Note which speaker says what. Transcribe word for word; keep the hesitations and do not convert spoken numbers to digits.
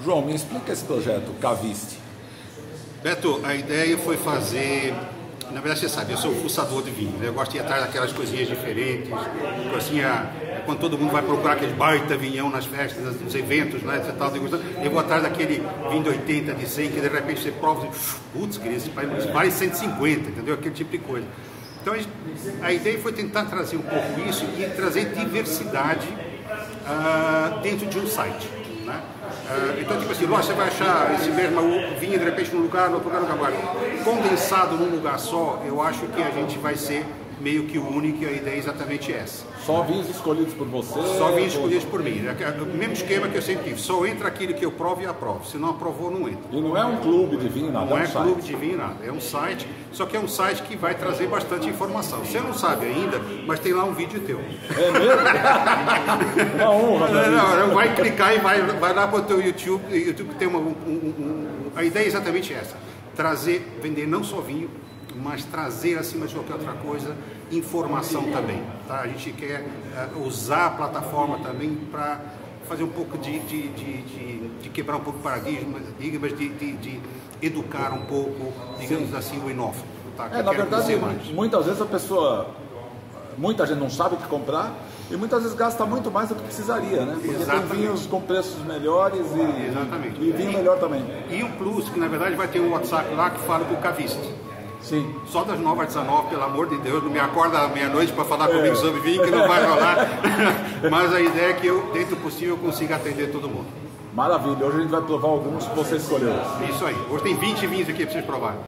Speaker 1: João, me explica esse projeto, Caviste.
Speaker 2: Beto, a ideia foi fazer... Na verdade, você sabe, eu sou fuçador de vinho, né? Eu gosto de ir atrás daquelas coisinhas diferentes, coisinha, quando todo mundo vai procurar aquele baita vinhão nas festas, nos eventos, né? Você tá degustando, eu vou atrás daquele vinho de oitenta, de cem, que de repente você prova e putz, querido, esse vale cento e cinquenta, entendeu? Aquele tipo de coisa. Então, a ideia foi tentar trazer um pouco isso e trazer diversidade uh, dentro de um site, né? Uh, então, tipo assim, lógico, você vai achar esse mesmo vinho de repente num lugar, no outro lugar, no lugar, condensado num lugar só. Eu acho que a gente vai ser meio que o único, e a ideia é exatamente essa.
Speaker 1: Só vinhos escolhidos por você?
Speaker 2: Só vinhos escolhidos por mim. É o mesmo esquema que eu sempre tive. Só entra aquilo que eu provo e aprovo. Se não aprovou, não entra.
Speaker 1: E não é um clube de vinho, nada.
Speaker 2: Não
Speaker 1: é, um
Speaker 2: é
Speaker 1: site.
Speaker 2: clube de vinho, nada. É um site, só que é um site que vai trazer bastante informação. Você não sabe ainda, mas tem lá um vídeo teu.
Speaker 1: É mesmo? Uma honra.
Speaker 2: Não, não, vai clicar e vai, vai lá para o teu YouTube. YouTube tem uma, um, um, um, a ideia é exatamente essa. Trazer, vender não só vinho, mas trazer, acima de qualquer outra coisa, informação também. Tá? A gente quer uh, usar a plataforma também para fazer um pouco de, de, de, de, de quebrar um pouco paradigmas, de, de, de educar um pouco, digamos Sim. assim, o inófilo. Tá?
Speaker 1: É, na verdade, muitas vezes a pessoa, muita gente não sabe o que comprar e muitas vezes gasta muito mais do que precisaria, né? Porque Exatamente. Tem vinhos com preços melhores e,
Speaker 2: Exatamente.
Speaker 1: e vinho melhor também.
Speaker 2: E o Plus, que na verdade vai ter um WhatsApp lá que fala do Caviste.
Speaker 1: Sim.
Speaker 2: Só das nove às dezenove, pelo amor de Deus, não me acorda à meia-noite para falar comigo é. sobre vinho, que não vai rolar. Mas a ideia é que eu, dentro do possível, consiga atender todo mundo.
Speaker 1: Maravilha, hoje a gente vai provar alguns que você escolheu.
Speaker 2: Isso aí, hoje tem vinte vinhos aqui para vocês provarem.